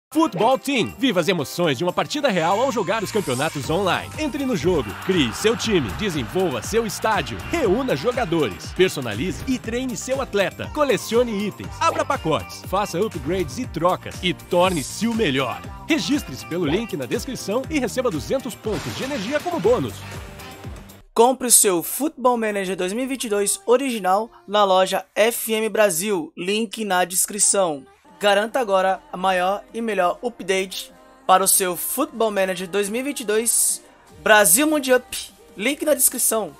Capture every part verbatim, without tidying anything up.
Futebol Team. Viva as emoções de uma partida real ao jogar os campeonatos online. Entre no jogo, crie seu time, desenvolva seu estádio, reúna jogadores, personalize e treine seu atleta, colecione itens, abra pacotes, faça upgrades e trocas e torne-se o melhor. Registre-se pelo link na descrição e receba duzentos pontos de energia como bônus. Compre o seu Football Manager dois mil e vinte e dois original na loja F M Brasil, link na descrição. Garanta agora a maior e melhor update para o seu Football Manager dois mil e vinte e dois Brasil Mundial, link na descrição.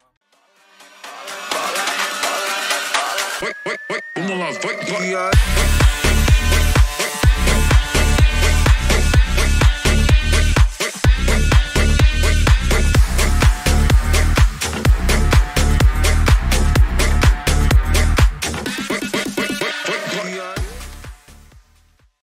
Vamos lá, vai, vai.